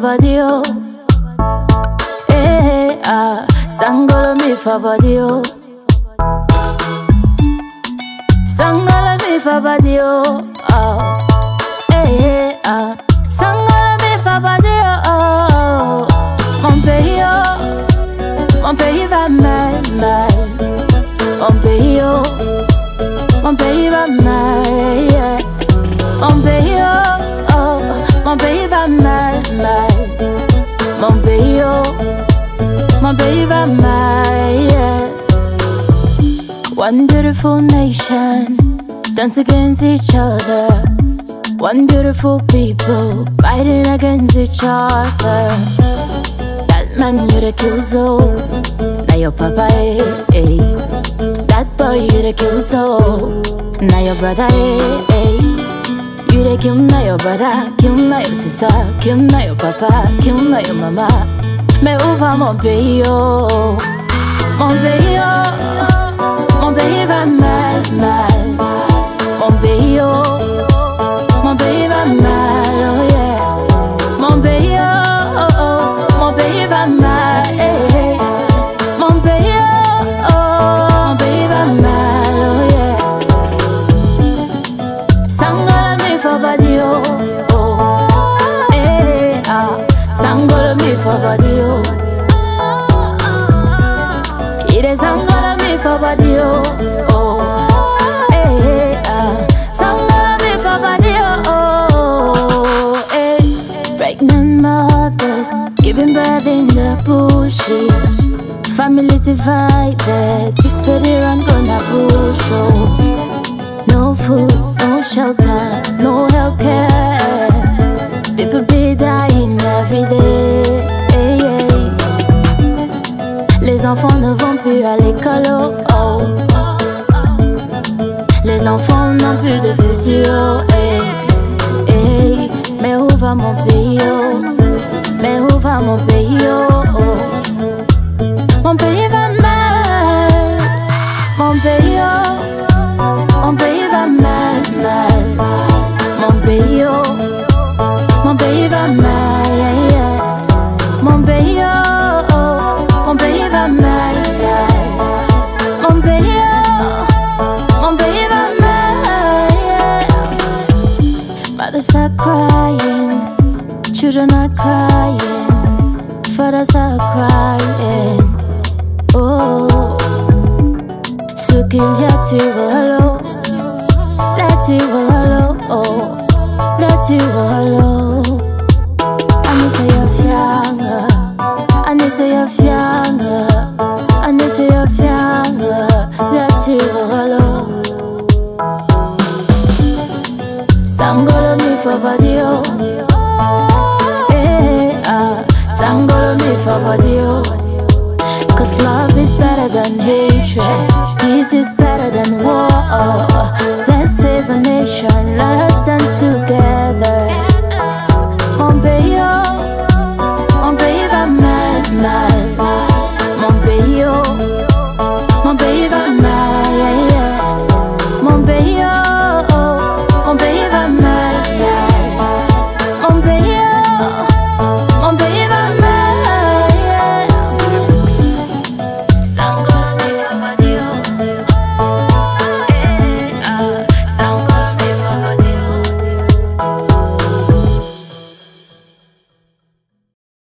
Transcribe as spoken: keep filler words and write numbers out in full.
body, oh. Eh, ah, Sangolo me for body, oh. Sangolo me for body, oh. Eh, ah, Sangolo me for body, oh. Mon pays, oh, mon pays va mal, mal. Mon pays, oh, mon pays va mal, yeah. Mon pays, oh, oh, mon pays va mal, mal. Mon pays, oh, mon pays va mal, yeah. One beautiful nation, dance against each other. One beautiful people, fighting against each other. That man you the kill so, now your papa, eh, eh. That boy you the kill so, now your brother, eh, eh. You the kill now your brother, kill now your sister, kill now your papa, kill now your mama. Mais où va mon pays, oh? Mon pays, oh, mon pays va mal, mal. Mon pays, oh, mon pays va mal, oh yeah. Mon pays, oh, oh, oh, mon pays va mal, eh, eh. Mon pays, oh, oh, mon pays va mal, oh yeah. Sangolo me for body, oh, oh, eh, ah. Sangolo me for body, oh. It is Sangolo me for body, oh, oh, eh, ah. Sangolo me for body, oh, oh, eh. Pregnant mothers giving birth in the bushy. Families divided, people they run gonna push, oh. No food, no shelter, no healthcare. People be dying every day, hey, hey. Les enfants ne vont plus à l'école, oh, oh. Les enfants n'ont plus de futur, hey, hey. Mais où va mon pays, oh? Mais où va mon pays, oh, oh? Mon pays va mal, mon pays, oh. Mon pays va mal, mal. Mon pays, oh. Mon pays va mal, yeah, yeah. Mon pays, oh, oh. Mon pays va mal, yeah. Mon pays, oh. Mon pays va mal, yeah. Mothers are crying, children are crying, fathers are crying, oh. Ce qu'il y a, tu vois, let you wallow, oh, let you wallow. I need say you're younger, I need say you're younger, I need say you're younger, let you wallow. Sangolo me for body, oh, eh, ah, Sangolo me for body, oh. Cause love is better than hatred, peace is better than war, oh.